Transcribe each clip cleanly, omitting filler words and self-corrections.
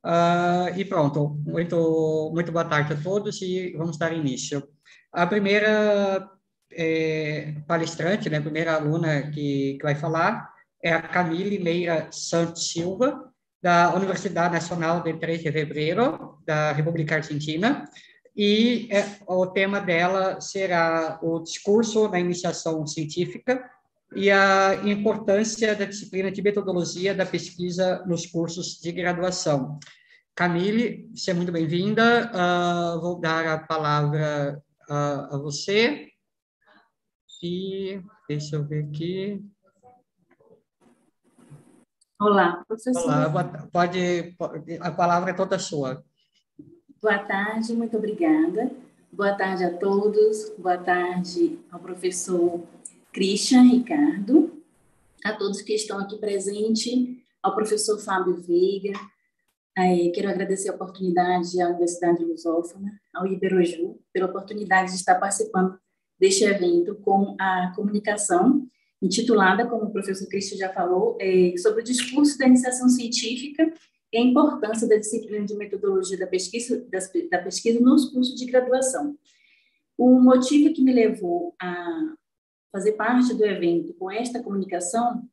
E pronto, muito boa tarde a todos e vamos dar início. A primeira palestrante, né, a primeira aluna que vai falar é a Camille Meira Santos Silva, da Universidade Nacional de 3 de Fevereiro, da República Argentina, e o tema dela será o discurso na iniciação científica e a importância da disciplina de metodologia da pesquisa nos cursos de graduação. Camille, seja muito bem-vinda. Vou dar a palavra a você. E deixa eu ver aqui. Olá, professor. Olá, a palavra é toda sua. Boa tarde, muito obrigada. Boa tarde a todos. Boa tarde ao professor Christian Ricardo, a todos que estão aqui presentes, ao professor Fábio Veiga. Quero agradecer a oportunidade à Universidade Lusófona, ao Iberoju, pela oportunidade de estar participando deste evento com a comunicação, intitulada, como o professor Christian já falou, sobre o discurso da iniciação científica e a importância da disciplina de metodologia da pesquisa nos cursos de graduação. O motivo que me levou a fazer parte do evento com esta comunicação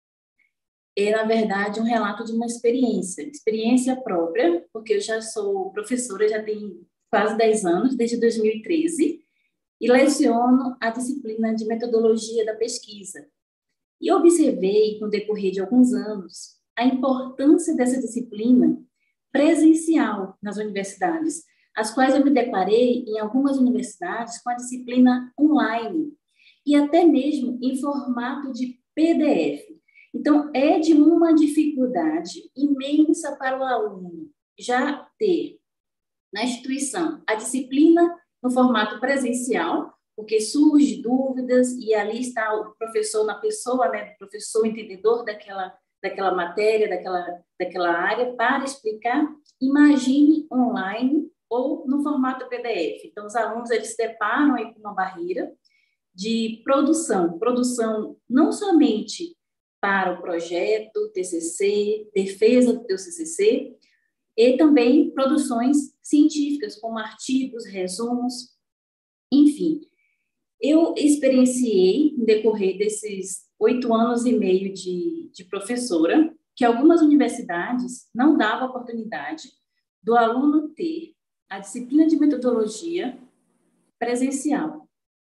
é, na verdade, um relato de uma experiência própria, porque eu já sou professora, já tenho quase 10 anos, desde 2013, e leciono a disciplina de metodologia da pesquisa. E observei, no decorrer de alguns anos, a importância dessa disciplina presencial nas universidades, as quais eu me deparei em algumas universidades com a disciplina online, e até mesmo em formato de PDF. Então, é de uma dificuldade imensa para o aluno já ter na instituição a disciplina no formato presencial, porque surgem dúvidas e ali está o professor na pessoa, né, o professor entendedor daquela matéria, daquela área, para explicar. Imagine online ou no formato PDF. Então, os alunos eles se deparam aí com uma barreira de produção não somente para o projeto, TCC, defesa do teu CCC, e também produções científicas, como artigos, resumos, enfim. Eu experienciei, no decorrer desses 8 anos e meio de professora, que algumas universidades não davam oportunidade do aluno ter a disciplina de metodologia presencial.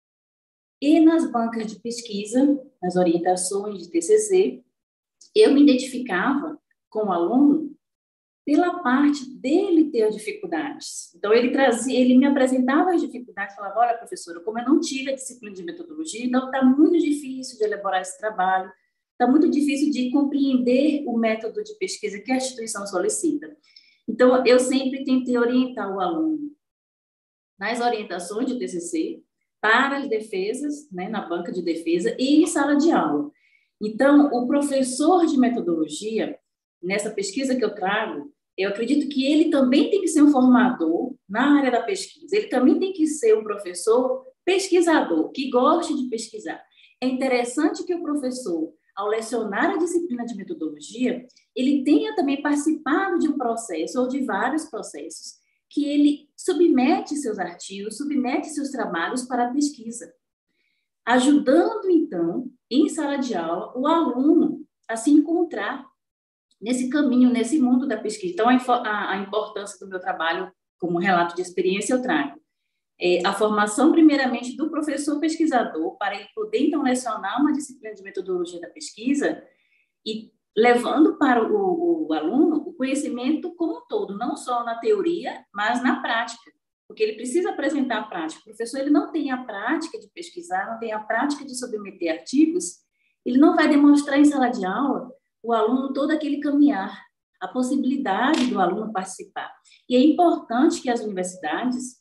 E nas bancas de pesquisa, nas orientações de TCC, eu me identificava com o aluno pela parte dele ter dificuldades. Então, ele me apresentava as dificuldades, falava, olha, professora, como eu não tive a disciplina de metodologia, então está muito difícil de elaborar esse trabalho, está muito difícil de compreender o método de pesquisa que a instituição solicita. Então, eu sempre tentei orientar o aluno nas orientações de TCC, para as defesas, né, na banca de defesa e em sala de aula. Então, o professor de metodologia, nessa pesquisa que eu trago, eu acredito que ele também tem que ser um formador na área da pesquisa, ele também tem que ser um professor pesquisador, que goste de pesquisar. É interessante que o professor, ao lecionar a disciplina de metodologia, ele tenha também participado de um processo ou de vários processos, que ele submete seus artigos, submete seus trabalhos para a pesquisa, ajudando, então, em sala de aula, o aluno a se encontrar nesse caminho, nesse mundo da pesquisa. Então, a importância do meu trabalho, como relato de experiência, eu trago a formação, primeiramente, do professor pesquisador, para ele poder, então, lecionar uma disciplina de metodologia da pesquisa e levando para o aluno o conhecimento como um todo, não só na teoria, mas na prática, porque ele precisa apresentar a prática. O professor ele não tem a prática de pesquisar, não tem a prática de submeter artigos, ele não vai demonstrar em sala de aula o aluno todo aquele caminhar, a possibilidade do aluno participar. E é importante que as universidades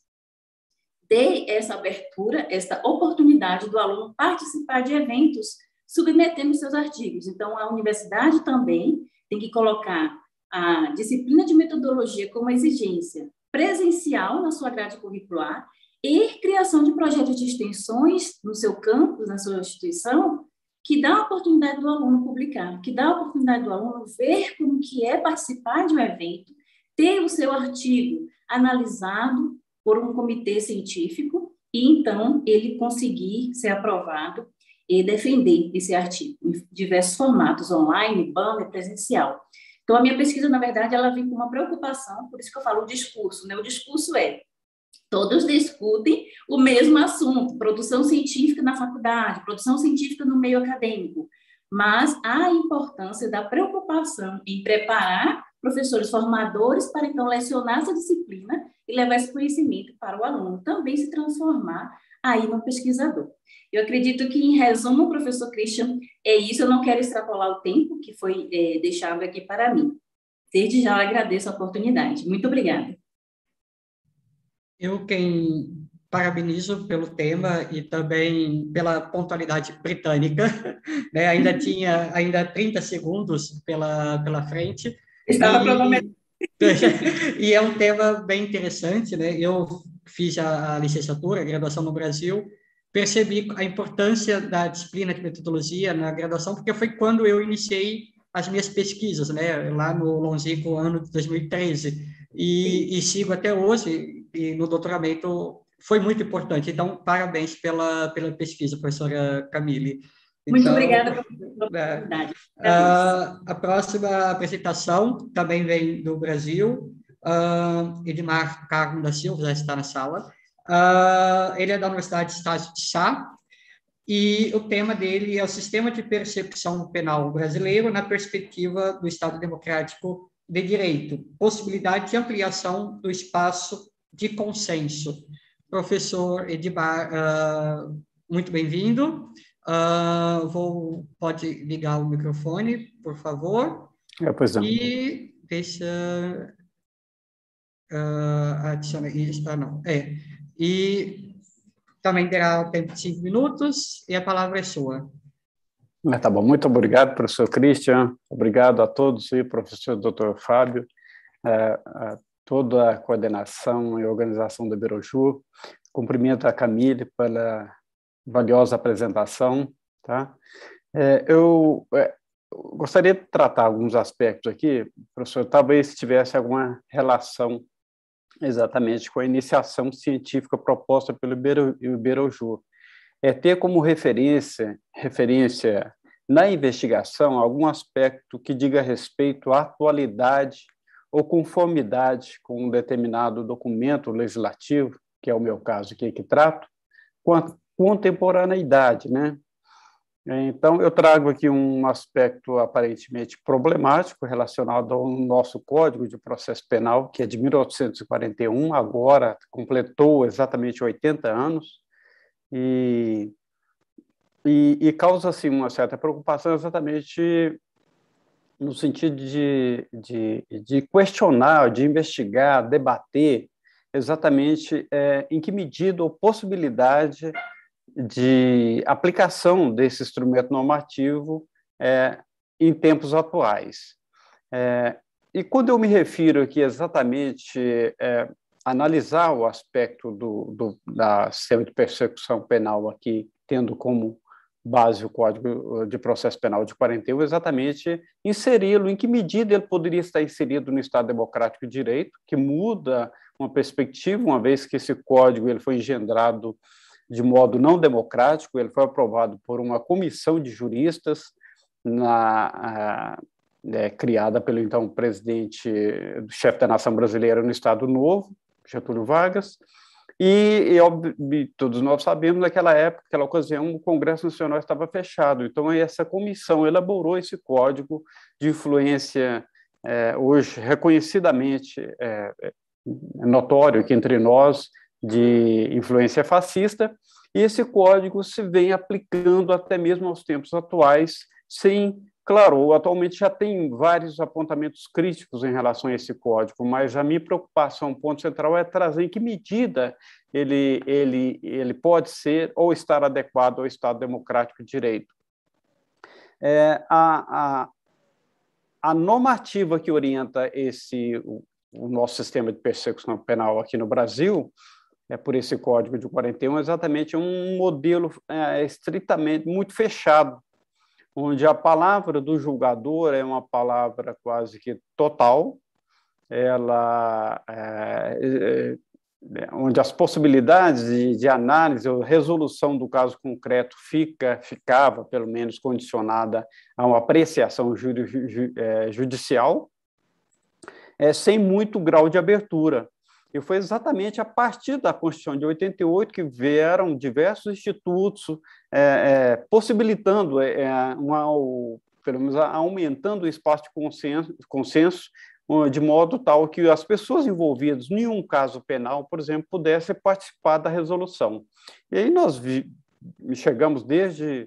dê essa abertura, essa oportunidade do aluno participar de eventos submetendo seus artigos. Então, a universidade também tem que colocar a disciplina de metodologia como exigência presencial na sua grade curricular e criação de projetos de extensões no seu campus, na sua instituição, que dá a oportunidade do aluno publicar, que dá a oportunidade do aluno ver como que é participar de um evento, ter o seu artigo analisado por um comitê científico e, então, ele conseguir ser aprovado e defender esse artigo em diversos formatos, online, banner, presencial. Então, a minha pesquisa, na verdade, ela vem com uma preocupação, por isso que eu falo o discurso, né? O discurso é: todos discutem o mesmo assunto, produção científica na faculdade, produção científica no meio acadêmico, mas há a importância da preocupação em preparar professores formadores para, então, lecionar essa disciplina e levar esse conhecimento para o aluno também se transformar aí no pesquisador. Eu acredito que, em resumo, professor Christian, é isso. Eu não quero extrapolar o tempo que foi deixado aqui para mim. Desde já eu agradeço a oportunidade. Muito obrigada. Eu quem parabenizo pelo tema e também pela pontualidade britânica, né? Ainda 30 segundos pela frente. Estava cronometrando. E é um tema bem interessante, né? Eu fiz a licenciatura, a graduação no Brasil, percebi a importância da disciplina de metodologia na graduação, porque foi quando eu iniciei as minhas pesquisas, né? Lá no longínquo ano de 2013. E sigo até hoje, e no doutoramento foi muito importante. Então, parabéns pela pesquisa, professora Camille. Muito Então, obrigada pela oportunidade. a próxima apresentação também vem do Brasil. Edmar Carmo da Silva já está na sala. Ele é da Universidade de Estácio de Sá, e o tema dele é o Sistema de Persecução Penal Brasileiro na perspectiva do Estado Democrático de Direito, possibilidade de ampliação do espaço de consenso. Professor Edmar, muito bem-vindo. Pode ligar o microfone, por favor. Pois não. E deixa adicionar isso. Não. E também terá o tempo de 5 minutos e a palavra é sua. Tá bom. Muito obrigado, professor Christian. Obrigado a todos e professor Dr. Fábio, a toda a coordenação e organização do Iberojur. Cumprimento a Camille pela valiosa apresentação. Tá? Eu gostaria de tratar alguns aspectos aqui, professor, talvez se tivesse alguma relação exatamente com a iniciação científica proposta pelo Iberojur. Ter como referência na investigação algum aspecto que diga respeito à atualidade ou conformidade com um determinado documento legislativo, que é o meu caso aqui que trato, com a contemporaneidade, né? Então, eu trago aqui um aspecto aparentemente problemático relacionado ao nosso Código de Processo Penal, que é de 1841, agora completou exatamente 80 anos, e causa assim, uma certa preocupação exatamente no sentido de questionar, de investigar, debater exatamente em que medida ou possibilidade de aplicação desse instrumento normativo em tempos atuais. E quando eu me refiro aqui exatamente analisar o aspecto da sistema de persecução penal aqui, tendo como base o Código de Processo Penal de 41, exatamente inseri-lo, em que medida ele poderia estar inserido no Estado Democrático de Direito, que muda uma perspectiva, uma vez que esse código ele foi engendrado de modo não democrático, ele foi aprovado por uma comissão de juristas criada pelo então presidente, chefe da nação brasileira no Estado Novo, Getúlio Vargas, e todos nós sabemos, naquela época, naquela ocasião, o Congresso Nacional estava fechado, então essa comissão elaborou esse código de influência, hoje reconhecidamente notório aqui entre nós, de influência fascista, e esse código se vem aplicando até mesmo aos tempos atuais, claro, atualmente já tem vários apontamentos críticos em relação a esse código, mas a minha preocupação, o ponto central, é trazer em que medida ele pode ser ou estar adequado ao Estado Democrático de Direito. A normativa que orienta o nosso sistema de persecução penal aqui no Brasil, por esse Código de 41, é exatamente um modelo estritamente muito fechado, onde a palavra do julgador é uma palavra quase que total, onde as possibilidades de análise ou resolução do caso concreto ficava, pelo menos, condicionada a uma apreciação judicial, sem muito grau de abertura. E foi exatamente a partir da Constituição de 88 que vieram diversos institutos possibilitando, pelo menos aumentando o espaço de consenso, de modo tal que as pessoas envolvidas em um caso penal, por exemplo, pudessem participar da resolução. E aí nós chegamos desde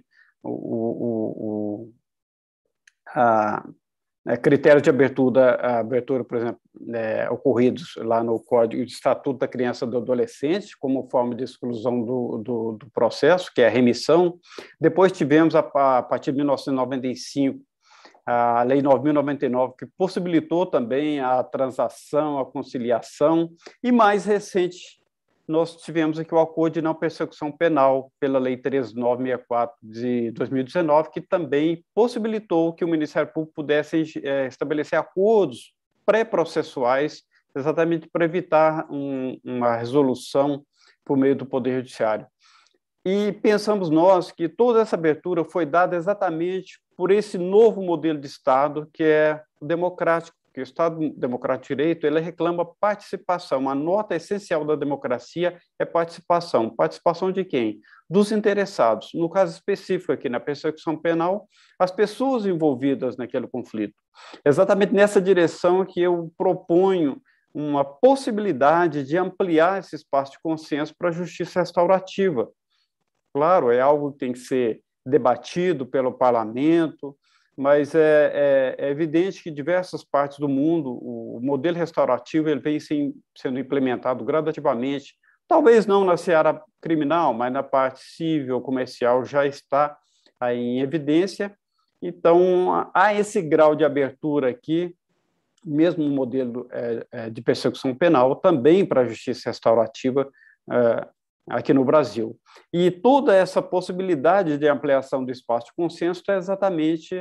critérios de abertura, por exemplo, ocorridos lá no Código de Estatuto da Criança e do Adolescente, como forma de exclusão do processo, que é a remissão. Depois tivemos, a partir de 1995, a Lei 9.099, que possibilitou também a transação, a conciliação, e mais recente, nós tivemos aqui o Acordo de Não Persecução Penal pela Lei 13.964 de 2019, que também possibilitou que o Ministério Público pudesse estabelecer acordos pré-processuais, exatamente para evitar uma resolução por meio do Poder Judiciário. E pensamos nós que toda essa abertura foi dada exatamente por esse novo modelo de Estado, que é o democrático, porque o Estado democrático de direito, ele reclama participação. Uma nota essencial da democracia é participação. Participação de quem? Dos interessados. No caso específico aqui, na persecução penal, as pessoas envolvidas naquele conflito. Exatamente nessa direção que eu proponho uma possibilidade de ampliar esse espaço de consenso para a justiça restaurativa. Claro, é algo que tem que ser debatido pelo parlamento, mas é evidente que em diversas partes do mundo o modelo restaurativo ele vem sendo implementado gradativamente, talvez não na seara criminal, mas na parte civil, comercial, já está aí em evidência. Então, há esse grau de abertura aqui, mesmo no modelo de persecução penal, também para a justiça restaurativa aqui no Brasil. E toda essa possibilidade de ampliação do espaço de consenso é exatamente,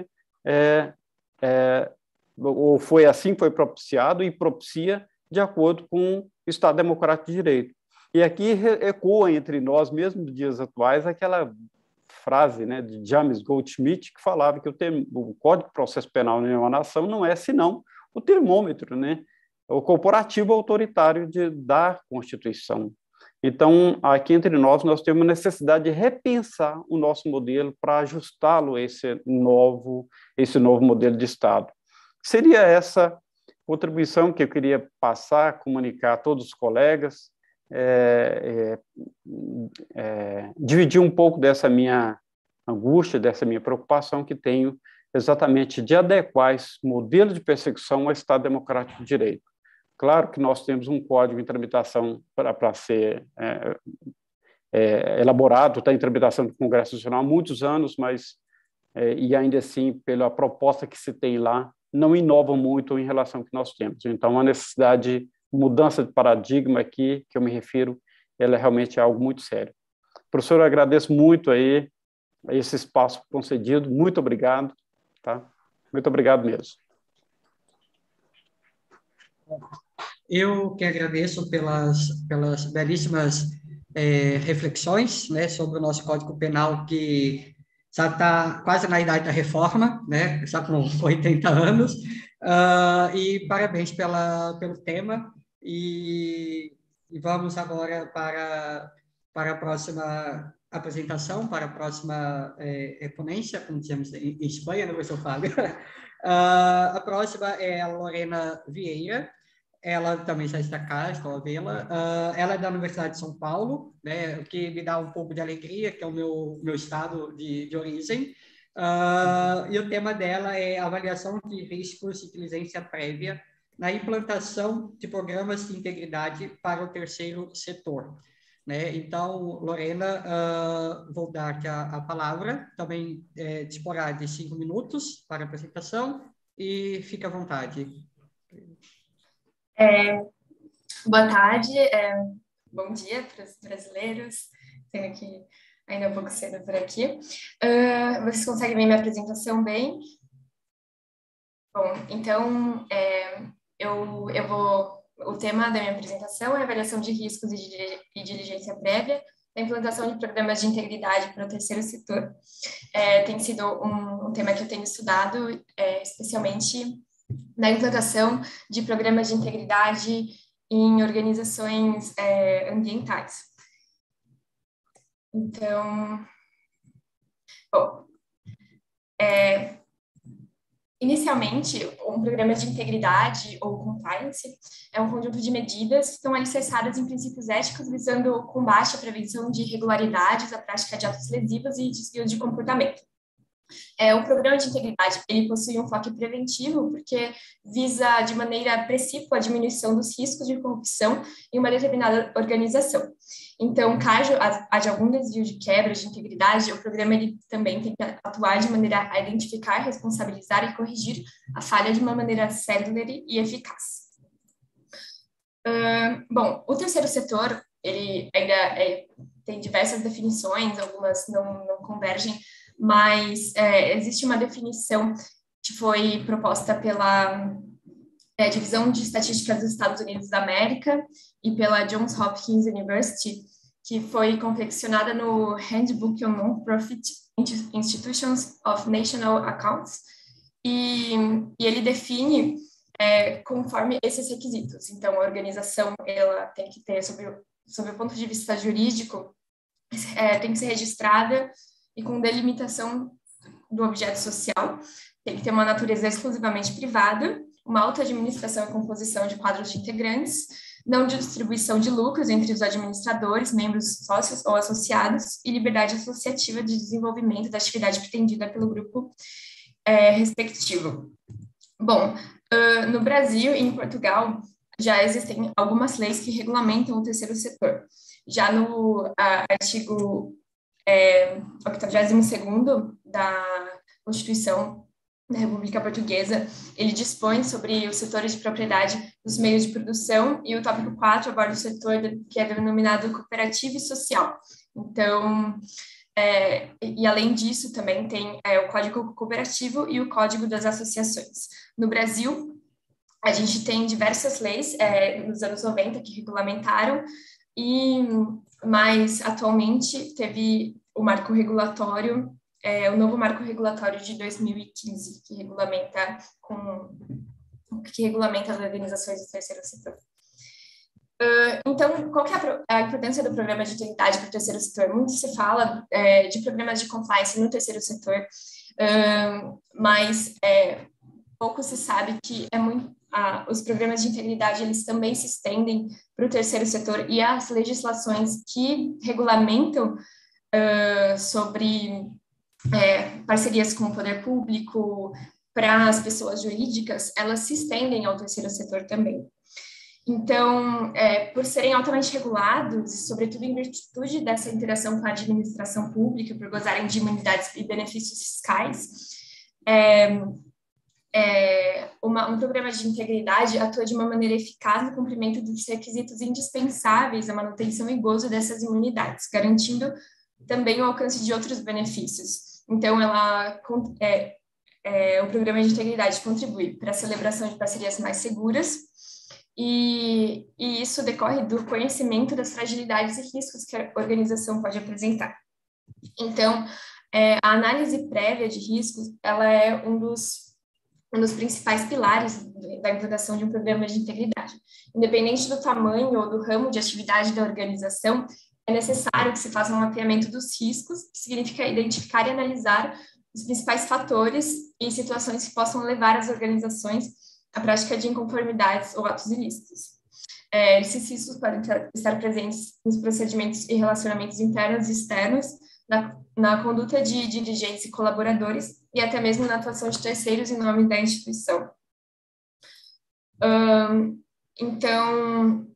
ou foi assim que foi propiciado e propicia de acordo com o Estado Democrático de Direito. E aqui ecoa entre nós, mesmo nos dias atuais, aquela frase, né, de James Goldsmith, que falava que o Código de Processo Penal de uma nação não é senão o termômetro, né, o corporativo autoritário da Constituição. Então, aqui entre nós temos necessidade de repensar o nosso modelo para ajustá-lo a esse novo modelo de Estado. Seria essa contribuição que eu queria passar, comunicar a todos os colegas, dividir um pouco dessa minha angústia, dessa minha preocupação que tenho exatamente de adequar esse modelo de persecução ao Estado Democrático de Direito. Claro que nós temos um código em tramitação para ser elaborado, está em tramitação do Congresso Nacional há muitos anos, mas, e ainda assim, pela proposta que se tem lá, não inova muito em relação ao que nós temos. Então, a necessidade de mudança de paradigma aqui, que eu me refiro, ela realmente é algo muito sério. Professor, eu agradeço muito aí esse espaço concedido, muito obrigado, tá? Muito obrigado mesmo. Eu que agradeço pelas belíssimas reflexões, né, sobre o nosso Código Penal, que já está quase na idade da reforma, né, já com 80 anos, e parabéns pelo tema, e vamos agora para a próxima apresentação, para a próxima ponência, como dizemos em Espanha, né, professor Fábio? A próxima é a Lorena Vieira. Ela também já está cá, estou a vê-la. Ela é da Universidade de São Paulo, né, o que me dá um pouco de alegria, que é o meu estado de origem. E o tema dela é avaliação de riscos de inteligência prévia na implantação de programas de integridade para o terceiro setor. Né? Então, Lorena, vou dar-te a palavra, também disporá de 5 minutos para a apresentação, e fica à vontade. Boa tarde, bom dia para os brasileiros. Tenho aqui ainda um pouco cedo por aqui. Vocês conseguem ver minha apresentação bem? Bom, então, O tema da minha apresentação é avaliação de riscos e diligência prévia da implantação de programas de integridade para o terceiro setor. Tem sido um tema que eu tenho estudado, especialmente na implantação de programas de integridade em organizações ambientais. Então, bom, inicialmente, um programa de integridade ou compliance é um conjunto de medidas que estão alicerçadas em princípios éticos visando o combate à prevenção de irregularidades, a prática de atos lesivos e desvios de comportamento. O programa de integridade, ele possui um foco preventivo porque visa de maneira precípua a diminuição dos riscos de corrupção em uma determinada organização. Então, caso haja algum desvio de quebra de integridade, o programa ele também tem que atuar de maneira a identificar, responsabilizar e corrigir a falha de uma maneira célere e eficaz. Bom, o terceiro setor, ele ainda tem diversas definições, algumas não convergem, mas existe uma definição que foi proposta pela Divisão de Estatística dos Estados Unidos da América e pela Johns Hopkins University, que foi confeccionada no Handbook on Non-Profit Institutions of National Accounts, e ele define conforme esses requisitos. Então, a organização ela tem que ter, sob o ponto de vista jurídico, tem que ser registrada e com delimitação do objeto social, tem que ter uma natureza exclusivamente privada, uma auto-administração e composição de quadros de integrantes, não distribuição de lucros entre os administradores, membros, sócios ou associados, e liberdade associativa de desenvolvimento da atividade pretendida pelo grupo respectivo. Bom, no Brasil e em Portugal já existem algumas leis que regulamentam o terceiro setor. Já no artigo 82º da Constituição da República Portuguesa, ele dispõe sobre os setores de propriedade dos meios de produção, e o tópico 4 aborda o setor que é denominado cooperativo e social. Então, e além disso também tem o Código Cooperativo e o Código das Associações. No Brasil, a gente tem diversas leis nos anos 90 que regulamentaram, mas atualmente teve o marco regulatório, o novo marco regulatório de 2015, que regulamenta as organizações do terceiro setor. Então, qual que é a importância do programa de integridade para o terceiro setor? Muito se fala de programas de compliance no terceiro setor, mas pouco se sabe que os programas de integridade eles também se estendem para o terceiro setor, e as legislações que regulamentam sobre parcerias com o poder público para as pessoas jurídicas, elas se estendem ao terceiro setor também. Então, por serem altamente regulados, e sobretudo em virtude dessa interação com a administração pública, por gozarem de imunidades e benefícios fiscais, um programa de integridade atua de uma maneira eficaz no cumprimento dos requisitos indispensáveis à manutenção e gozo dessas imunidades, garantindo também o alcance de outros benefícios. Então, o programa de integridade contribui para a celebração de parcerias mais seguras, e isso decorre do conhecimento das fragilidades e riscos que a organização pode apresentar. Então, a análise prévia de riscos, ela é um dos principais pilares da implantação de um programa de integridade. Independente do tamanho ou do ramo de atividade da organização, é necessário que se faça um mapeamento dos riscos, que significa identificar e analisar os principais fatores e situações que possam levar as organizações à prática de inconformidades ou atos ilícitos. Esses riscos podem estar presentes nos procedimentos e relacionamentos internos e externos, na conduta de dirigentes e colaboradores, e até mesmo na atuação de terceiros em nome da instituição. Então,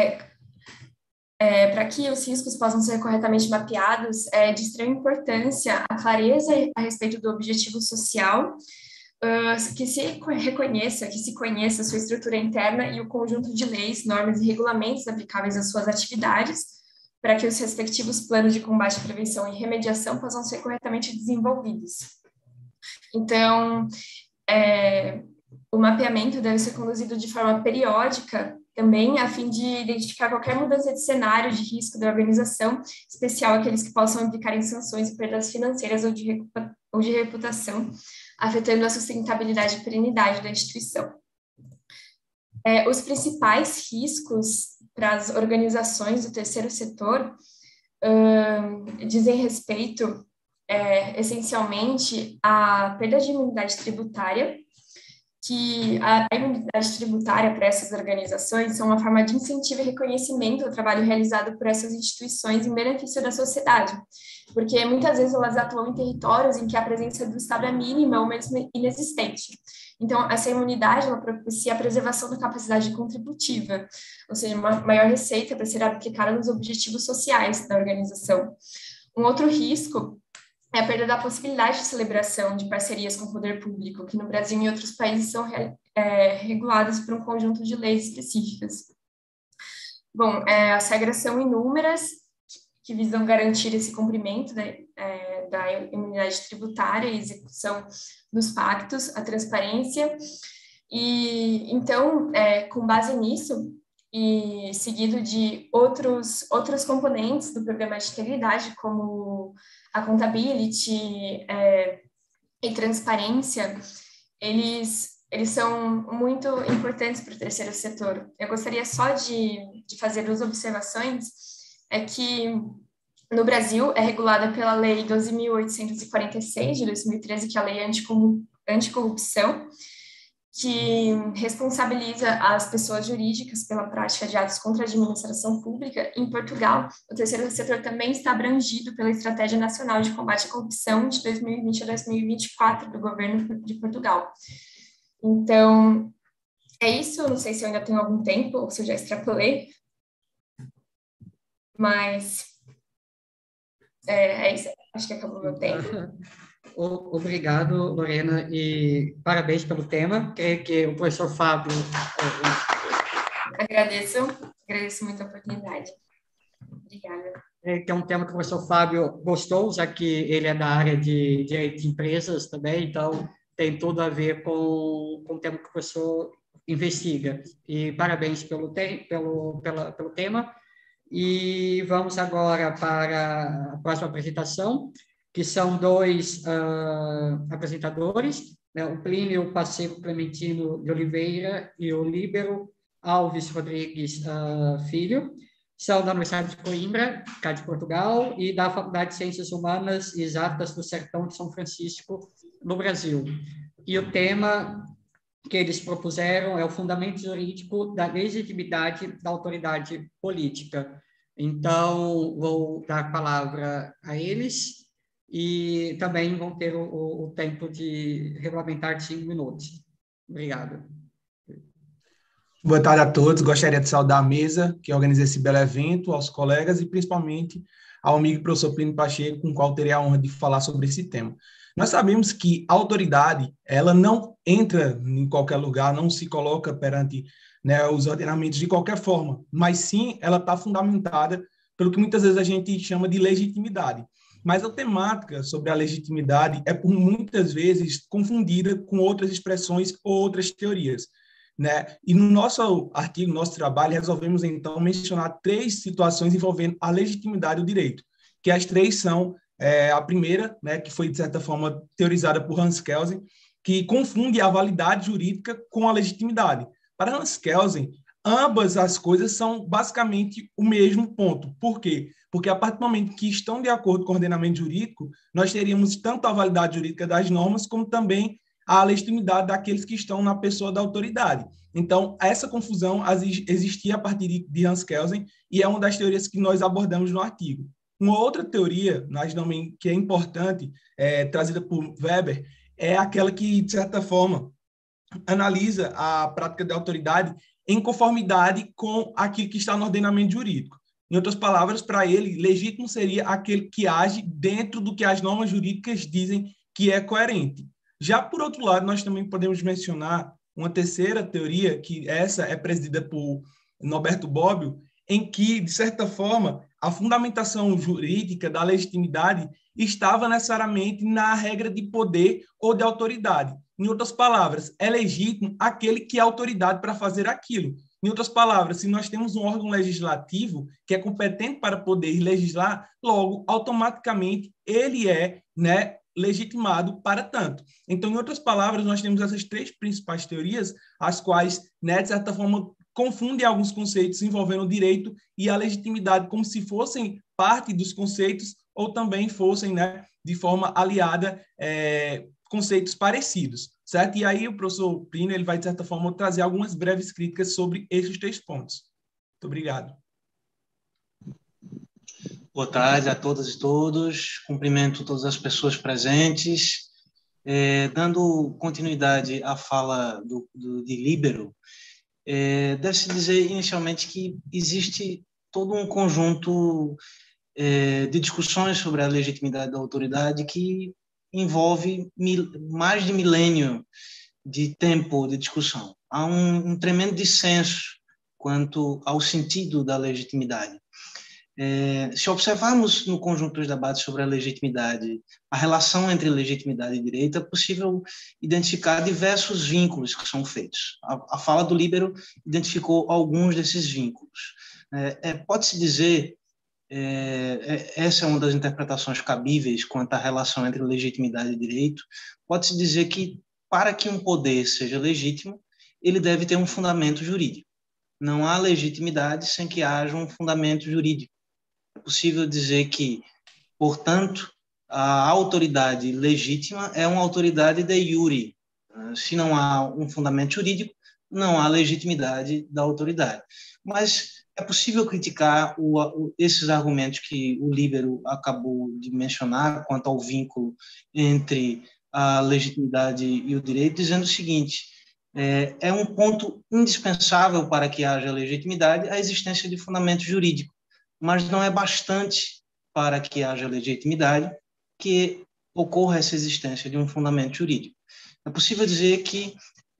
para que os riscos possam ser corretamente mapeados, é de extrema importância a clareza a respeito do objetivo social, que se conheça a sua estrutura interna e o conjunto de leis, normas e regulamentos aplicáveis às suas atividades, para que os respectivos planos de combate, prevenção e remediação possam ser corretamente desenvolvidos. Então, o mapeamento deve ser conduzido de forma periódica também, a fim de identificar qualquer mudança de cenário de risco da organização, especial aqueles que possam implicar em sanções e perdas financeiras ou de reputação, afetando a sustentabilidade e perenidade da instituição. Os principais riscos para as organizações do terceiro setor dizem respeito, essencialmente, à perda de imunidade tributária, que a imunidade tributária para essas organizações são uma forma de incentivo e reconhecimento ao trabalho realizado por essas instituições em benefício da sociedade, porque muitas vezes elas atuam em territórios em que a presença do Estado é mínima ou mesmo inexistente. Então, essa imunidade ela propicia a preservação da capacidade contributiva, ou seja, uma maior receita para ser aplicada nos objetivos sociais da organização. Um outro risco é a perda da possibilidade de celebração de parcerias com o poder público, que no Brasil e em outros países são reguladas por um conjunto de leis específicas. Bom, as regras são inúmeras, que visam garantir esse cumprimento da imunidade tributária e execução dos pactos, a transparência. E, então, com base nisso, e seguido de outros componentes do programa de integridade, como accountability e transparência, eles são muito importantes para o terceiro setor. Eu gostaria só de fazer duas observações, que no Brasil é regulada pela Lei 12.846, de 2013, que é a Lei Anticorrupção, que responsabiliza as pessoas jurídicas pela prática de atos contra a administração pública. Em Portugal, o terceiro setor também está abrangido pela Estratégia Nacional de Combate à Corrupção de 2020 a 2024 do governo de Portugal. Então, é isso. Não sei se eu ainda tenho algum tempo ou se eu já extrapolei, mas é isso. Acho que acabou o meu tempo. Obrigado, Lorena, e parabéns pelo tema. Creio que o professor Fábio... Agradeço muito a oportunidade. Obrigada. Que é um tema que o professor Fábio gostou, já que ele é da área de direito de empresas também, então tem tudo a ver com o tema que o professor investiga. E parabéns pelo tema. E vamos agora para a próxima apresentação, que são dois apresentadores, né, o Plínio Pacheco Clementino de Oliveira e o Líbero Alves Rodrigues Filho, são da Universidade de Coimbra, cá de Portugal, e da Faculdade de Ciências Humanas e Exatas do Sertão de São Francisco, no Brasil. E o tema que eles propuseram é o fundamento jurídico da legitimidade da autoridade política. Então, vou dar a palavra a eles, e também vão ter o tempo de regulamentar de 5 minutos. Obrigado. Boa tarde a todos. Gostaria de saudar a mesa que organiza esse belo evento, aos colegas e principalmente ao amigo professor Plínio Pacheco, com o qual terei a honra de falar sobre esse tema. Nós sabemos que a autoridade, ela não entra em qualquer lugar, não se coloca perante, né, os ordenamentos de qualquer forma, mas sim ela está fundamentada pelo que muitas vezes a gente chama de legitimidade. Mas a temática sobre a legitimidade é, por muitas vezes, confundida com outras expressões ou outras teorias, né? E no nosso artigo, nosso trabalho, resolvemos, então, mencionar 3 situações envolvendo a legitimidade do direito, que as 3 são a primeira, né, que foi, de certa forma, teorizada por Hans Kelsen, que confunde a validade jurídica com a legitimidade. Para Hans Kelsen, ambas as coisas são basicamente o mesmo ponto. Por quê? Porque a partir do momento que estão de acordo com o ordenamento jurídico, nós teríamos tanto a validade jurídica das normas, como também a legitimidade daqueles que estão na pessoa da autoridade. Então, essa confusão existia a partir de Hans Kelsen, e é uma das teorias que nós abordamos no artigo. Uma outra teoria, que é importante, trazida por Weber, é aquela que, de certa forma, analisa a prática da autoridade em conformidade com aquilo que está no ordenamento jurídico. Em outras palavras, para ele, legítimo seria aquele que age dentro do que as normas jurídicas dizem que é coerente. Já, por outro lado, nós também podemos mencionar uma terceira teoria, que essa é presidida por Norberto Bobbio, em que, de certa forma, a fundamentação jurídica da legitimidade estava necessariamente na regra de poder ou de autoridade. Em outras palavras, é legítimo aquele que é autoridade para fazer aquilo. Em outras palavras, se nós temos um órgão legislativo que é competente para poder legislar, logo, automaticamente, ele é, né, legitimado para tanto. Então, em outras palavras, nós temos essas três principais teorias, as quais, né, de certa forma, confundem alguns conceitos envolvendo o direito e a legitimidade como se fossem parte dos conceitos ou também fossem, né, de forma aliada, conceitos parecidos, certo? E aí o professor Plínio ele vai, de certa forma, trazer algumas breves críticas sobre esses três pontos. Muito obrigado. Boa tarde a todas e todos. Cumprimento todas as pessoas presentes. Dando continuidade à fala de Líbero, deve-se dizer inicialmente que existe todo um conjunto de discussões sobre a legitimidade da autoridade que envolve mais de milênio de tempo de discussão. Há um tremendo dissenso quanto ao sentido da legitimidade. Se observarmos no conjunto dos debates sobre a legitimidade, a relação entre legitimidade e direito, é possível identificar diversos vínculos que são feitos. A fala do Líbero identificou alguns desses vínculos. Pode-se dizer, essa é uma das interpretações cabíveis quanto à relação entre legitimidade e direito, pode-se dizer que, para que um poder seja legítimo, ele deve ter um fundamento jurídico. Não há legitimidade sem que haja um fundamento jurídico. É possível dizer que, portanto, a autoridade legítima é uma autoridade de iure. Se não há um fundamento jurídico, não há legitimidade da autoridade. Mas é possível criticar esses argumentos que o Líbero acabou de mencionar quanto ao vínculo entre a legitimidade e o direito, dizendo o seguinte: é um ponto indispensável para que haja legitimidade a existência de fundamento jurídico, mas não é bastante para que haja legitimidade que ocorra essa existência de um fundamento jurídico. É possível dizer que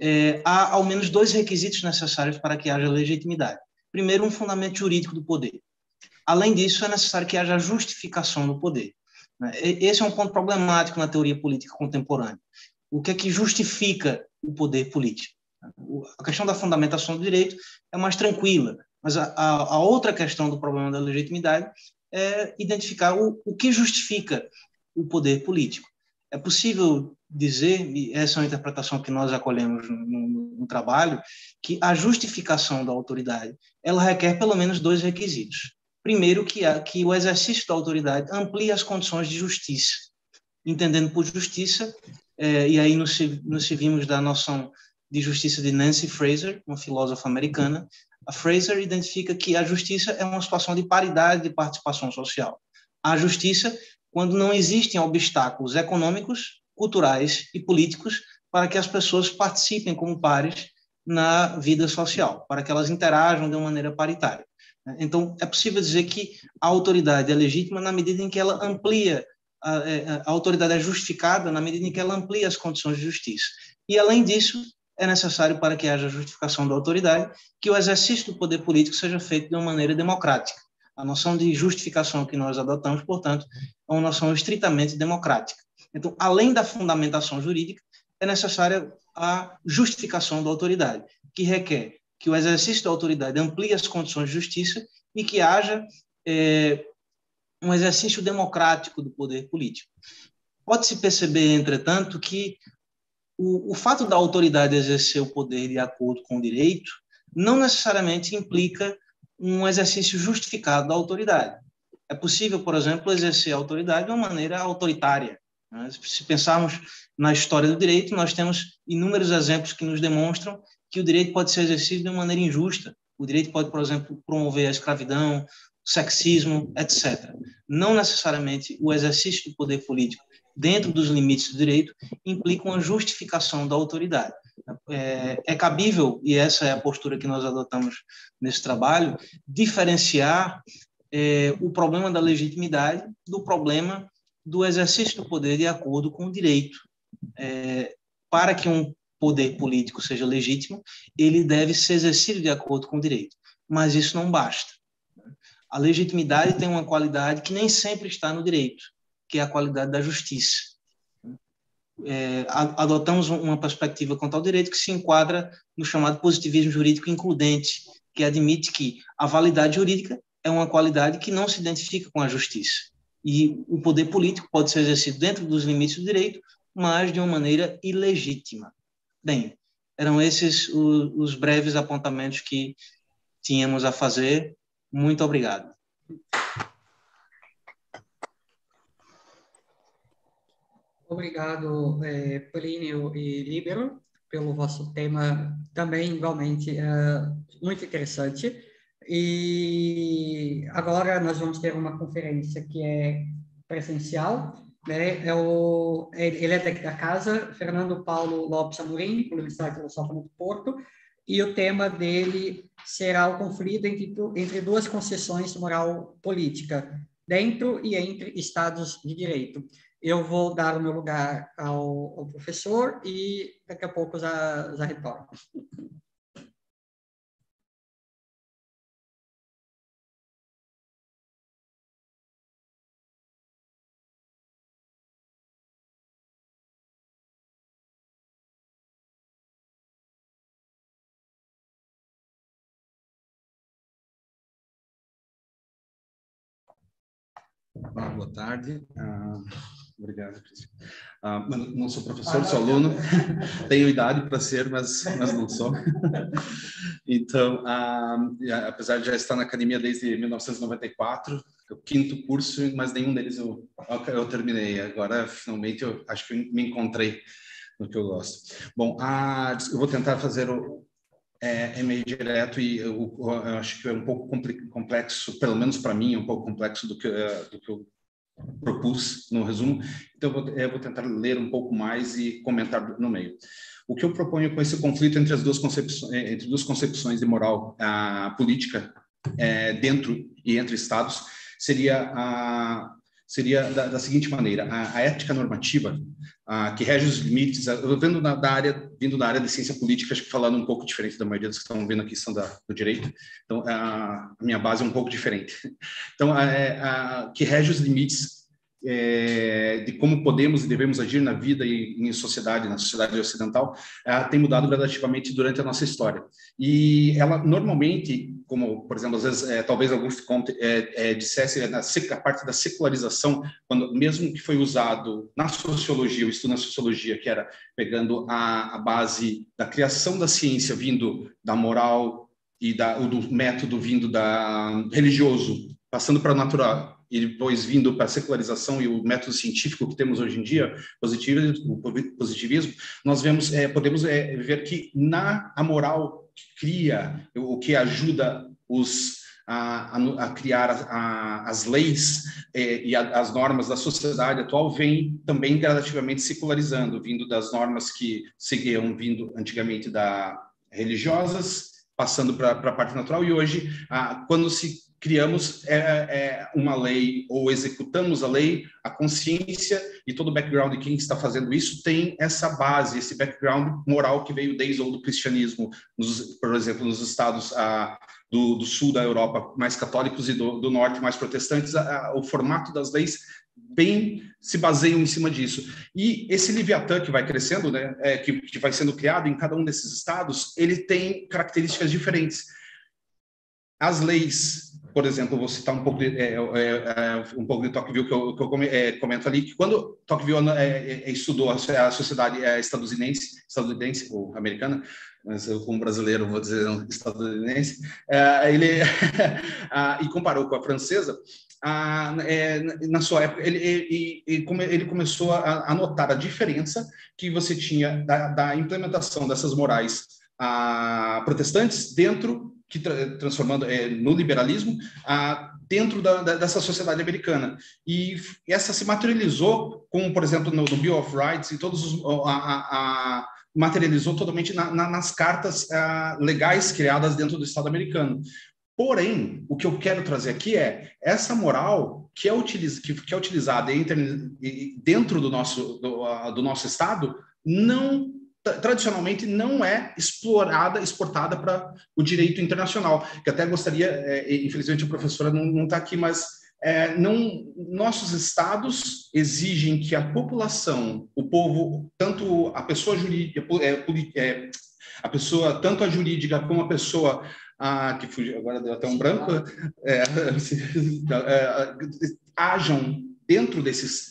há ao menos dois requisitos necessários para que haja legitimidade. Primeiro, um fundamento jurídico do poder. Além disso, é necessário que haja justificação do poder. Esse é um ponto problemático na teoria política contemporânea. O que é que justifica o poder político? A questão da fundamentação do direito é mais tranquila, mas a outra questão do problema da legitimidade é identificar o que justifica o poder político. É possível dizer, e essa é uma interpretação que nós acolhemos no trabalho, que a justificação da autoridade ela requer pelo menos dois requisitos. Primeiro, que o exercício da autoridade amplie as condições de justiça, entendendo por justiça, e aí nos servimos da noção de justiça de Nancy Fraser, uma filósofa americana. A Fraser identifica que a justiça é uma situação de paridade de participação social. A justiça quando não existem obstáculos econômicos, culturais e políticos para que as pessoas participem como pares na vida social, para que elas interajam de uma maneira paritária. Então, é possível dizer que a autoridade é legítima na medida em que ela amplia, a autoridade é justificada na medida em que ela amplia as condições de justiça. E, além disso, é necessário, para que haja justificação da autoridade, que o exercício do poder político seja feito de uma maneira democrática. A noção de justificação que nós adotamos, portanto, é uma noção estritamente democrática. Então, além da fundamentação jurídica, é necessária a justificação da autoridade, que requer que o exercício da autoridade amplie as condições de justiça e que haja um exercício democrático do poder político. Pode-se perceber, entretanto, que o fato da autoridade exercer o poder de acordo com o direito não necessariamente implica um exercício justificado da autoridade. É possível, por exemplo, exercer a autoridade de uma maneira autoritária. Se pensarmos na história do direito, nós temos inúmeros exemplos que nos demonstram que o direito pode ser exercido de uma maneira injusta. O direito pode, por exemplo, promover a escravidão, o sexismo, etc. Não necessariamente o exercício do poder político dentro dos limites do direito implica uma justificação da autoridade. É cabível, e essa é a postura que nós adotamos nesse trabalho, diferenciar o problema da legitimidade do problema do exercício do poder de acordo com o direito. Para que um poder político seja legítimo, ele deve ser exercido de acordo com o direito. Mas isso não basta. A legitimidade tem uma qualidade que nem sempre está no direito, que é a qualidade da justiça. Adotamos uma perspectiva quanto ao direito que se enquadra no chamado positivismo jurídico includente, que admite que a validade jurídica é uma qualidade que não se identifica com a justiça. E o poder político pode ser exercido dentro dos limites do direito, mas de uma maneira ilegítima. Bem, eram esses os breves apontamentos que tínhamos a fazer. Muito obrigado. Obrigado, Plínio e Líbero, pelo vosso tema, também igualmente muito interessante. E agora nós vamos ter uma conferência que é presencial, né? Ele é daqui da casa, Fernando Paulo Lopes Amorim, Universidade Filosófica do Porto, e o tema dele será o conflito entre duas concepções de moral política, dentro e entre Estados de Direito. Eu vou dar o meu lugar ao professor e daqui a pouco já retorno. Boa tarde. Obrigado, Cristian. Não sou professor, sou aluno. Tenho idade para ser, mas não sou. Então, apesar de já estar na academia desde 1994, o quinto curso, mas nenhum deles eu terminei. Agora, finalmente, eu acho que me encontrei no que eu gosto. Bom, eu vou tentar fazer é meio direto e eu acho que é um pouco complexo, pelo menos para mim, é um pouco complexo do que eu propus no resumo. Então, eu vou tentar ler um pouco mais e comentar no meio. O que eu proponho com esse conflito entre duas concepções de moral política dentro e entre Estados seria da seguinte maneira: a ética normativa que rege os limites, vindo da área de ciência política, acho que falando um pouco diferente da maioria dos que estão vendo aqui são do direito, então a minha base é um pouco diferente. Então, que rege os limites de como podemos e devemos agir na vida e na sociedade ocidental, tem mudado gradativamente durante a nossa história. E ela, normalmente, como, por exemplo, às vezes, talvez alguns dissessem a parte da secularização, quando, mesmo que foi usado na sociologia, o estudo na sociologia, que era pegando a base da criação da ciência vindo da moral e do método vindo religioso, passando para o natural, e depois vindo para a secularização e o método científico que temos hoje em dia, o positivismo, nós podemos ver que a moral que cria, o que ajuda a criar as leis e as normas da sociedade atual vem também gradativamente secularizando, vindo das normas que seguiam vindo antigamente religiosas, passando para a parte natural, e hoje, quando criamos uma lei ou executamos a lei, a consciência e todo o background de quem está fazendo isso tem essa base, esse background moral que veio desde o cristianismo, por exemplo, nos estados do sul da Europa mais católicos e do norte mais protestantes, o formato das leis bem se baseiam em cima disso. E esse Leviatã que vai crescendo, né, que vai sendo criado em cada um desses estados, ele tem características diferentes. As leis, por exemplo, eu vou citar um pouco de Tocqueville, que eu comento ali, que quando Tocqueville estudou a sociedade estadunidense ou americana, mas eu, como brasileiro, vou dizer estadunidense, e comparou com a francesa, na sua época, ele começou a notar a diferença que você tinha da implementação dessas morais protestantes transformando no liberalismo, dentro dessa sociedade americana. E essa se materializou, como, por exemplo, no Bill of Rights, e materializou totalmente nas cartas legais criadas dentro do Estado americano. Porém, o que eu quero trazer aqui é essa moral que é utilizada dentro do nosso Estado não tradicionalmente não é exportada para o direito internacional, que até gostaria, infelizmente a professora não está aqui, mas nossos estados exigem que a população, o povo, tanto a pessoa jurídica, a pessoa, tanto a jurídica como a pessoa que fugiu, agora deu até um branco, hajam dentro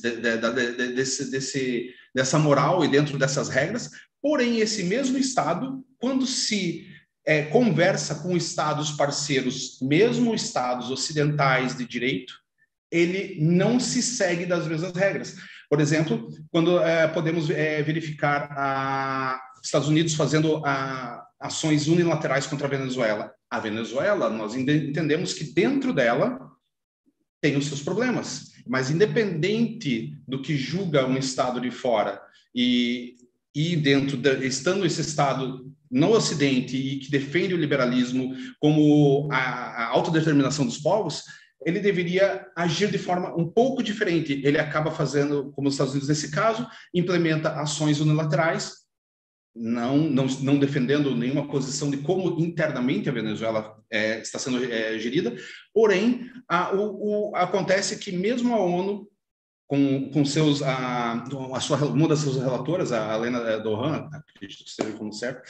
dessa moral e dentro dessas regras. Porém, esse mesmo Estado, quando se conversa com estados parceiros, mesmo estados ocidentais de direito, ele não se segue das mesmas regras. Por exemplo, quando podemos verificar Estados Unidos fazendo ações unilaterais contra a Venezuela. A Venezuela, nós entendemos que dentro dela tem os seus problemas, mas independente do que julga um Estado de fora e estando esse Estado no Ocidente e que defende o liberalismo como a autodeterminação dos povos, ele deveria agir de forma um pouco diferente. Ele acaba fazendo, como os Estados Unidos nesse caso, implementa ações unilaterais, não defendendo nenhuma posição de como internamente a Venezuela está sendo gerida, porém, acontece que mesmo a ONU, com seus uma das suas relatoras, a Helena Dohan, acredito que esteja como certo,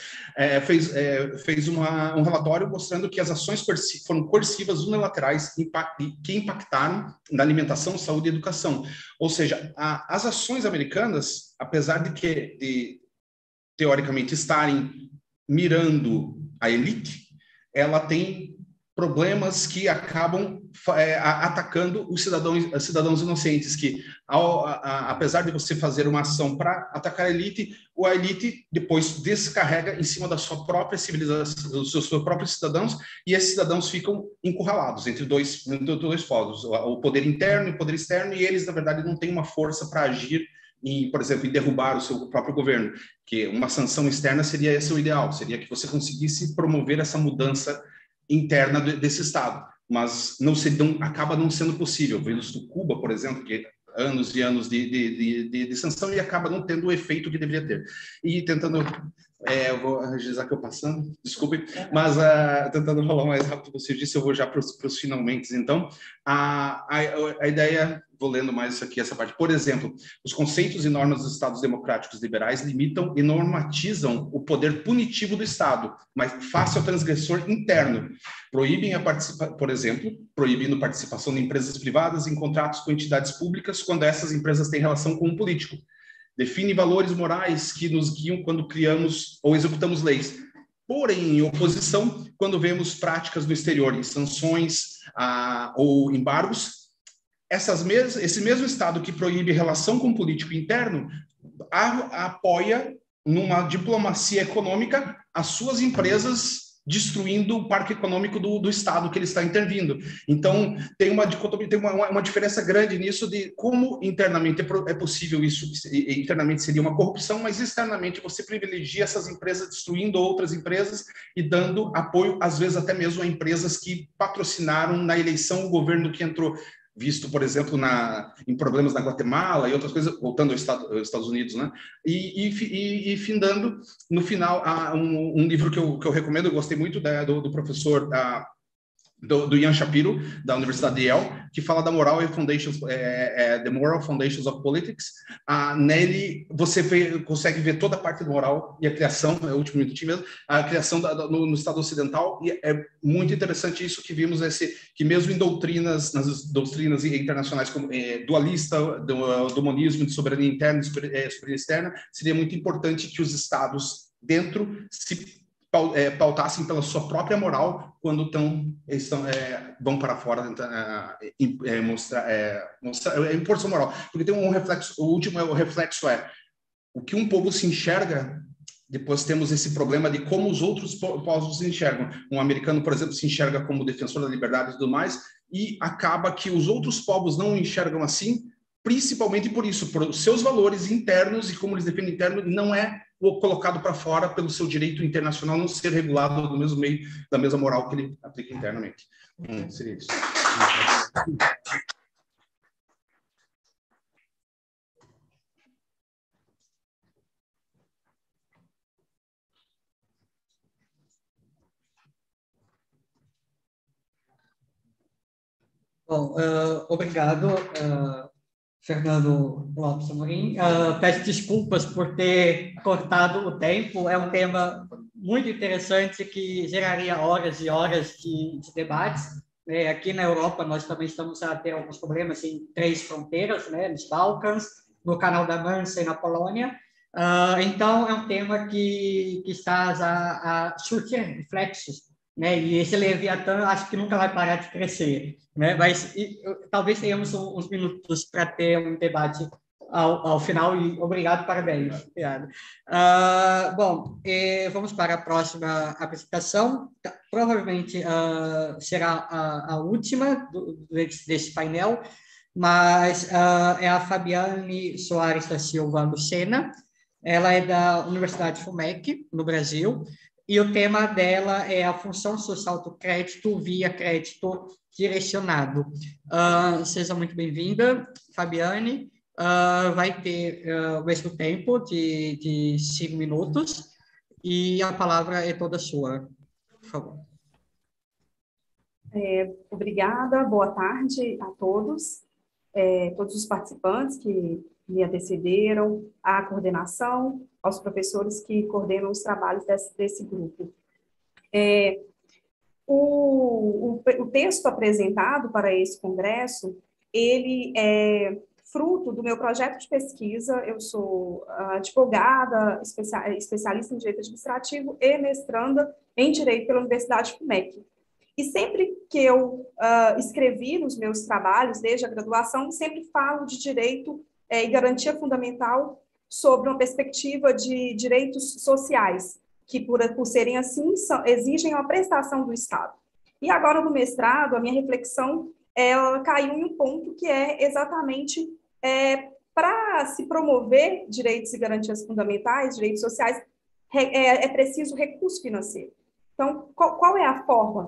fez um relatório mostrando que as ações foram coercivas unilaterais que impactaram na alimentação, saúde e educação. Ou seja, as ações americanas, apesar de teoricamente estarem mirando a elite, ela tem problemas que acabam atacando os cidadãos inocentes, que apesar de você fazer uma ação para atacar a elite depois descarrega em cima da sua própria civilização, dos seus próprios cidadãos, e esses cidadãos ficam encurralados entre dois povos, o poder interno e o poder externo, e eles, na verdade, não têm uma força para agir por exemplo, em derrubar o seu próprio governo, que uma sanção externa seria esse o ideal, seria que você conseguisse promover essa mudança interna desse Estado, mas acaba não sendo possível. Vemos do Cuba, por exemplo, que anos e anos de sanção e acaba não tendo o efeito que deveria ter. E tentando... vou agilizar que eu passando, desculpe, mas tentando falar o mais rápido possível disso, eu vou já para os finalmente. Então, a ideia, vou lendo mais isso aqui, essa parte. Por exemplo, os conceitos e normas dos Estados democráticos liberais limitam e normatizam o poder punitivo do Estado, mas face ao transgressor interno. Proíbem por exemplo, proibindo participação de empresas privadas em contratos com entidades públicas quando essas empresas têm relação com um político. Define valores morais que nos guiam quando criamos ou executamos leis. Porém, em oposição, quando vemos práticas no exterior, em sanções ou embargos, esse mesmo Estado que proíbe relação com o político interno apoia, numa diplomacia econômica, as suas empresas destruindo o parque econômico do Estado que ele está intervindo. Então, tem uma dicotomia, tem uma diferença grande nisso de como internamente é possível isso. Internamente seria uma corrupção, mas externamente você privilegia essas empresas destruindo outras empresas e dando apoio, às vezes até mesmo a empresas que patrocinaram na eleição o governo que entrou, visto, por exemplo, em problemas na Guatemala e outras coisas, voltando aos Estados Unidos, né? E findando, no final, um livro que eu recomendo, eu gostei muito do professor do Ian Shapiro, da Universidade de Yale, que fala da moral e foundations, The Moral Foundations of Politics. Nele, você consegue ver toda a parte moral e a criação, é o último minutinho mesmo, a criação no Estado Ocidental, e é muito interessante isso que vimos, que mesmo em nas doutrinas internacionais como dualista, do monismo, de soberania interna e soberania externa, seria muito importante que os Estados dentro se pautassem pela sua própria moral quando vão para fora impor sua moral. Porque tem um reflexo, o último reflexo o que um povo se enxerga. Depois temos esse problema de como os outros povos se enxergam. Um americano, por exemplo, se enxerga como defensor da liberdade e tudo mais, e acaba que os outros povos não o enxergam assim, principalmente por isso, por seus valores internos e como eles defendem interno, não é colocado para fora pelo seu direito internacional não ser regulado do mesmo meio, da mesma moral que ele aplica internamente. Seria isso. Bom, obrigado, Fernando Lopes Amorim. Peço desculpas por ter cortado o tempo. É um tema muito interessante que geraria horas e horas de debates. Aqui na Europa, nós também estamos a ter alguns problemas em 3 fronteiras, né, nos Balcãs, no Canal da Mancha e na Polônia. Então, é um tema que está a surtir reflexos, né? E esse Leviatã acho que nunca vai parar de crescer, né? Mas talvez tenhamos uns minutos para ter um debate ao final, e obrigado, parabéns. Obrigado. Bom, vamos para a próxima apresentação. Provavelmente será a última desse painel, mas é a Fabiane Soares da Silva Lucena. Ela é da Universidade FUMEC, no Brasil, e o tema dela é a função social do crédito via crédito direcionado. Seja muito bem-vinda, Fabiane. Vai ter o mesmo tempo de 5 minutos, e a palavra é toda sua, por favor. Obrigada, boa tarde a todos, todos os participantes que me antecederam, à coordenação, aos professores que coordenam os trabalhos desse grupo. O texto apresentado para esse congresso, ele é fruto do meu projeto de pesquisa. Eu sou advogada, especialista em direito administrativo e mestranda em direito pela Universidade FUMEC. E sempre que eu escrevi nos meus trabalhos, desde a graduação, sempre falo de direito e garantia fundamental sobre uma perspectiva de direitos sociais, que, por serem assim, exigem uma prestação do Estado. E agora, no mestrado, a minha reflexão ela caiu em um ponto que é exatamente para se promover direitos e garantias fundamentais, direitos sociais, é preciso recurso financeiro. Então, qual é a forma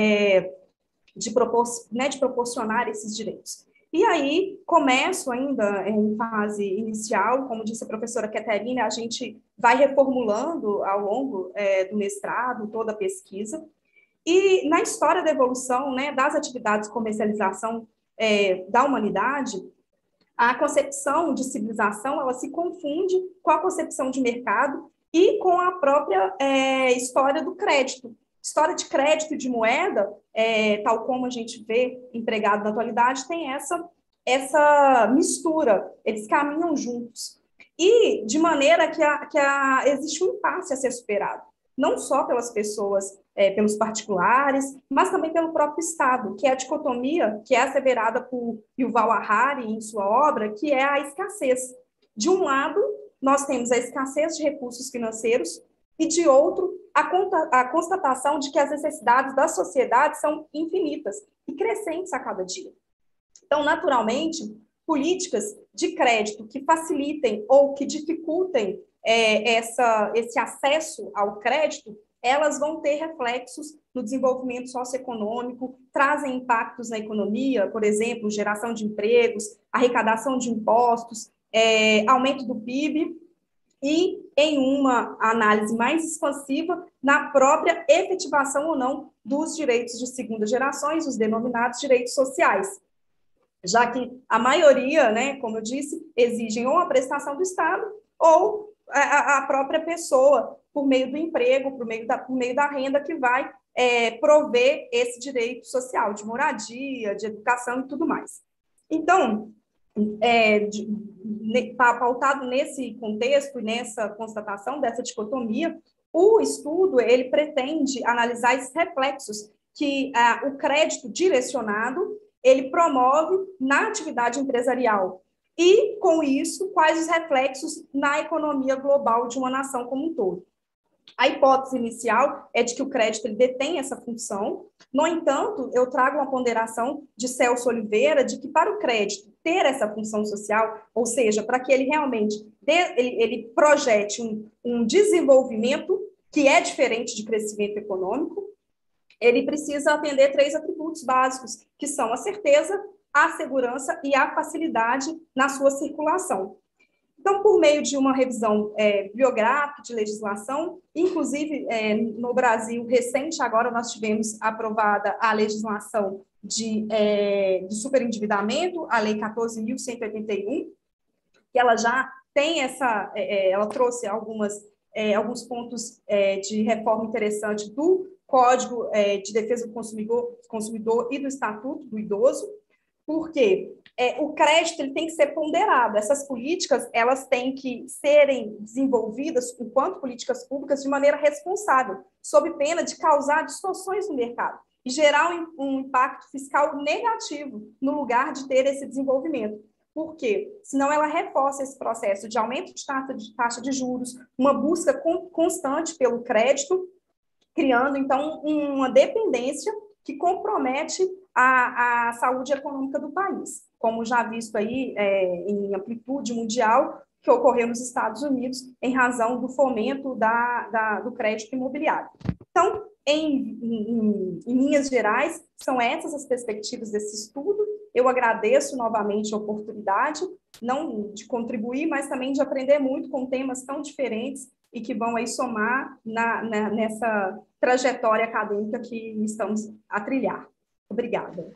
de proporcionar esses direitos? E aí, começo ainda em fase inicial, como disse a professora Caterina, a gente vai reformulando ao longo do mestrado toda a pesquisa. E na história da evolução, né, das atividades de comercialização da humanidade, a concepção de civilização, ela se confunde com a concepção de mercado e com a própria história do crédito. História de crédito e de moeda, tal como a gente vê empregado na atualidade, tem essa mistura, eles caminham juntos. E de maneira que existe um impasse a ser superado, não só pelas pessoas, pelos particulares, mas também pelo próprio Estado, que é a dicotomia que é asseverada por Yuval Harari em sua obra, que é a escassez. De um lado, nós temos a escassez de recursos financeiros, e de outro, a constatação de que as necessidades da sociedade são infinitas e crescentes a cada dia. Então, naturalmente, políticas de crédito que facilitem ou que dificultem esse acesso ao crédito, elas vão ter reflexos no desenvolvimento socioeconômico, trazem impactos na economia, por exemplo, geração de empregos, arrecadação de impostos, aumento do PIB, e em uma análise mais expansiva na própria efetivação ou não dos direitos de segunda geração, os denominados direitos sociais, já que a maioria, né, como eu disse, exigem ou a prestação do Estado ou a própria pessoa, por meio do emprego, por meio da renda, que vai prover esse direito social, de moradia, de educação e tudo mais. Então, pautado nesse contexto e nessa constatação dessa dicotomia, o estudo ele pretende analisar esses reflexos que o crédito direcionado ele promove na atividade empresarial e, com isso, quais os reflexos na economia global de uma nação como um todo. A hipótese inicial é de que o crédito ele detém essa função. No entanto, eu trago uma ponderação de Celso Oliveira de que para o crédito ter essa função social, ou seja, para que ele realmente ele projete um desenvolvimento que é diferente de crescimento econômico, ele precisa atender 3 atributos básicos, que são a certeza, a segurança e a facilidade na sua circulação. Então, por meio de uma revisão bibliográfica de legislação, inclusive no Brasil recente, agora nós tivemos aprovada a legislação de superendividamento, a Lei 14.181, que ela já tem ela trouxe alguns pontos de reforma interessante do Código de Defesa do Consumidor e do Estatuto do Idoso, porque o crédito ele tem que ser ponderado. Essas políticas elas têm que serem desenvolvidas enquanto políticas públicas de maneira responsável, sob pena de causar distorções no mercado e gerar um impacto fiscal negativo no lugar de ter esse desenvolvimento. Por quê? Senão ela reforça esse processo de aumento de taxa de juros, uma busca constante pelo crédito, criando, então, uma dependência que compromete a saúde econômica do país, como já visto aí em amplitude mundial, que ocorreu nos Estados Unidos, em razão do fomento do crédito imobiliário. Então, em linhas gerais, são essas as perspectivas desse estudo. Eu agradeço novamente a oportunidade, não de contribuir, mas também de aprender muito com temas tão diferentes e que vão aí somar nessa trajetória acadêmica que estamos a trilhar. Obrigada.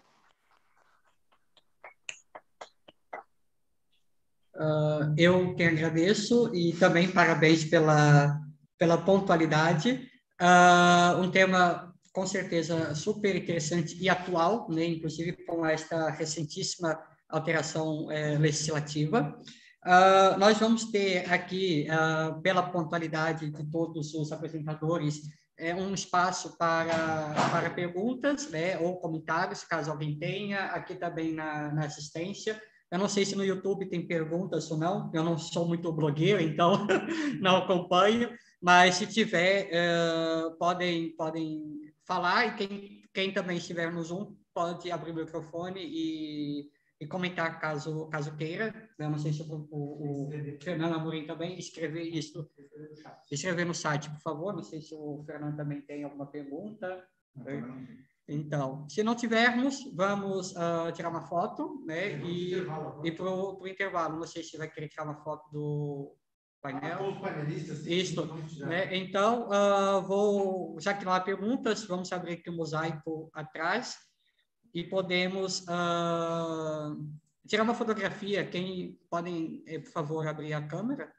Eu que agradeço e também parabéns pela pontualidade. Um tema, com certeza, super interessante e atual, né? Inclusive com esta recentíssima alteração legislativa. Nós vamos ter aqui, pela pontualidade de todos os apresentadores, um espaço para perguntas, né, ou comentários, caso alguém tenha, aqui também na assistência. Eu não sei se no YouTube tem perguntas ou não, eu não sou muito blogueiro, então não acompanho, mas se tiver, podem falar, e quem também estiver no Zoom pode abrir o microfone e comentar caso queira. Eu não sei se o Fernando Amorim também escrever no site, por favor. Não sei se o Fernando também tem alguma pergunta. Então, se não tivermos, vamos tirar uma foto, né? E para o intervalo. Não sei se vai querer tirar uma foto do painel. Isso, né? Então, já que não há perguntas, vamos abrir aqui o mosaico atrás e podemos tirar uma fotografia. Quem podem, por favor, abrir a câmera?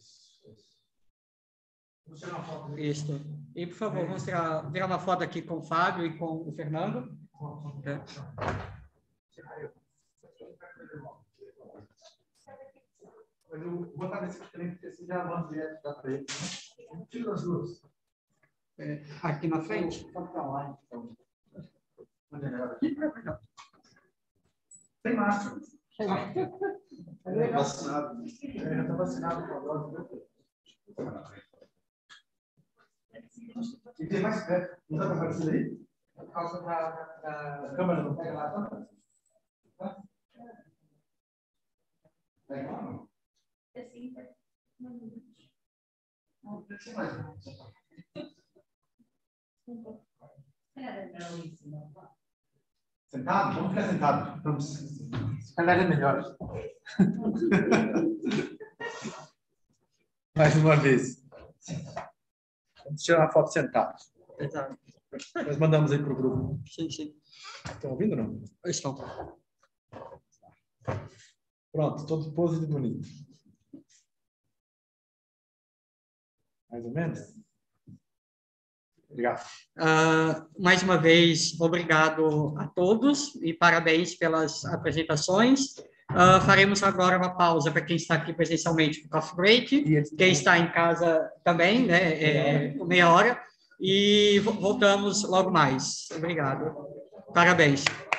Isso. E, por favor, vamos tirar uma foto aqui com o Fábio e com o Fernando. Eu vou botar nesse trem, porque assim já vamos direto da frente. Tira as duas. Aqui na frente? Pode ficar lá, então. Tem máscara. Vacinado. Já está vacinado com a dose. E tem mais perto. Não dá para aparecer aí? Por causa da câmera não pega lá. Pega lá, não? Sentado? Vamos ficar sentado. Vamos. Se calhar é melhor. Mais uma vez. Vamos tirar uma foto sentado. Exato. Nós mandamos aí para o grupo. Sim. Estão ouvindo ou não? Estão. Pronto, todo pose bonito. Mais ou menos? Obrigado. Mais uma vez, obrigado a todos e parabéns pelas apresentações. Faremos agora uma pausa para quem está aqui presencialmente, coffee break, quem está em casa também, né, meia hora, e voltamos logo mais. Obrigado. Parabéns.